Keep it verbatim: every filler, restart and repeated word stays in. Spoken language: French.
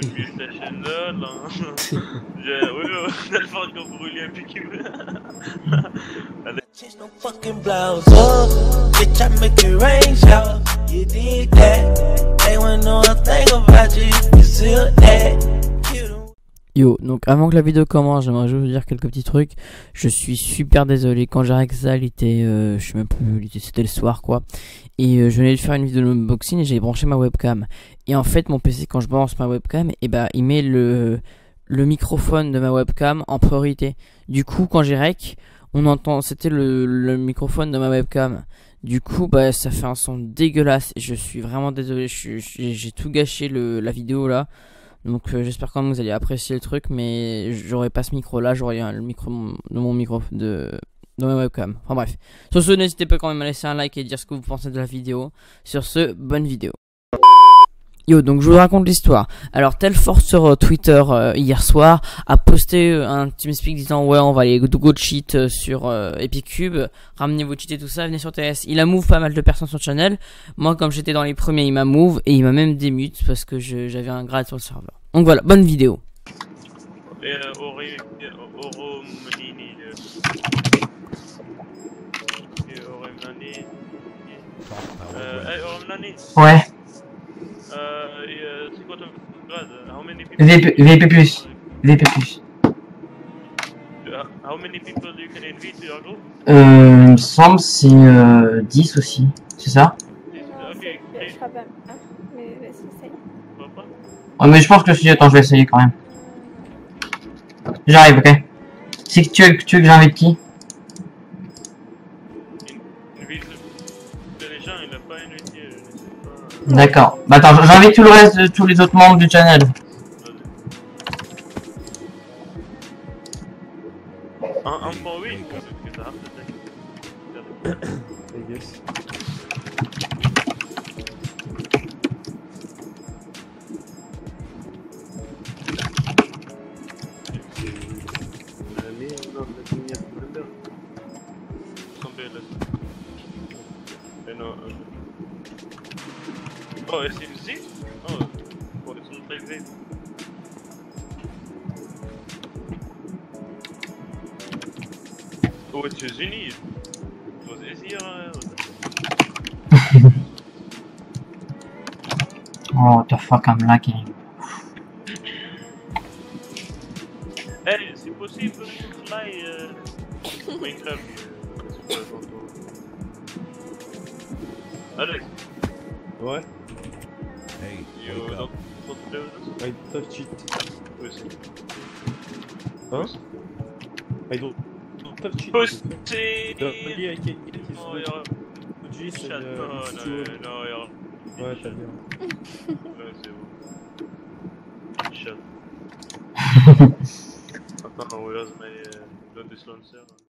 PlayStation là. Je... Oui, on a le fort qu'on brûle un piqué. Change no fucking blouse up, bitch. I make it rain shower. You did that. They wanna know a thing about you. You still that. Yo, donc avant que la vidéo commence, j'aimerais juste vous dire quelques petits trucs. Je suis super désolé. Quand j'ai arrêté ça, il était, euh, je sais même plus, c'était le soir quoi. Et euh, je venais de faire une vidéo de unboxing et j'ai branché ma webcam. Et en fait, mon P C, quand je balance ma webcam, et bah, il met le le microphone de ma webcam en priorité. Du coup, quand j'ai rec, on entend, c'était le, le microphone de ma webcam. Du coup, bah, ça fait un son dégueulasse. Je suis vraiment désolé. J'ai tout gâché le, la vidéo là. Donc euh, j'espère quand même que vous allez apprécier le truc, mais j'aurais pas ce micro là, j'aurais le micro de mon micro de, de ma webcam. Enfin bref. Sur ce, n'hésitez pas quand même à laisser un like et dire ce que vous pensez de la vidéo. Sur ce, bonne vidéo. Yo, donc je vous raconte l'histoire. Alors Telforce sur euh, Twitter euh, hier soir a posté euh, un TeamSpeak disant ouais on va aller go cheat euh, sur euh, Epic Cube, ramenez vos cheats et tout ça, venez sur T S. Il a move pas mal de personnes sur le channel. Moi comme j'étais dans les premiers il m'a move et il m'a même démute parce que j'avais un grade sur le serveur. Donc voilà, bonne vidéo. Et euh, Ori... Oro... Manini... Oromani... Euh... Hey, Oromani. Ouais. Euh... euh c'est quoi ton grade? How many people... V P, V P plus. V P plus. How many people you can invite to your group? Euh, il me semble c'est euh, dix aussi. C'est ça? Ok, Je crois pas. Ah, mais vas-y, essaye. Oh, mais je pense que si, attends, je vais essayer quand même. J'arrive, ok. C'est que tu veux, tu veux que j'invite qui? Invite les gens, il n'a pas invité, je ne sais pas. D'accord. Bah attends, j'invite tout le reste de tous les autres membres du channel. Un, un point oui, parce que ça peut-être. I guess. Oh, S M Z? Oh, oh, it's not like that. Aux États-Unis, it was easier. Oh, what the fuck, I'm lagging. Hey, c'est possible de fly euh, Minecraft. C'est pas tantôt. Alex. Ouais. Hey, you don't, don't play with us? I don't cheat. Pussy. Hein? I don't, don't cheat. Pussy! The only I can get is Oh, the yeah. G Shut and no, uh, no, Stuart. no, yeah. Ouais, t'as bien. Ouais, c'est bon. Shut. Attends, where's my uh, non dislancer?